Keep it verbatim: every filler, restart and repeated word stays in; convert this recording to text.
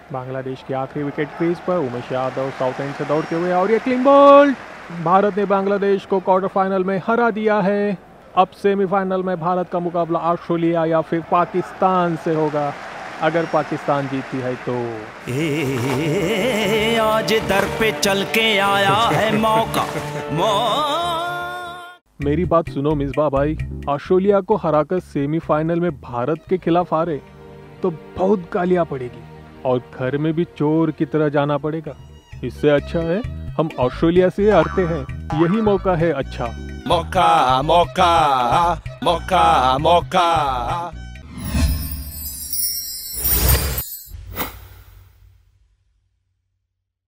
बांग्लादेश की आखिरी wicket crease पर उमेश यादव साउथ एंड से दौड़ते हुए और ये क्लीन बोल्ड। भारत ने बांग्लादेश को क्वार्टर फाइनल में हरा दिया है। अब सेमीफाइनल में भारत का मुकाबला ऑस्ट्रेलिया या फिर पाकिस्तान से होगा। अगर पाकिस्तान जीती है तो ए, आज दर पे चल के आया है मौका मेरी बात सुनो मिसबा भाई, ऑस्ट्रेलिया को हराकर सेमीफाइनल में भारत के खिलाफ हारे तो बहुत गालियां पड़ेगी और घर में भी चोर की तरह जाना पड़ेगा। इससे अच्छा है हम ऑस्ट्रेलिया से हारते हैं, यही मौका है अच्छा। मौका मौका मौका मौका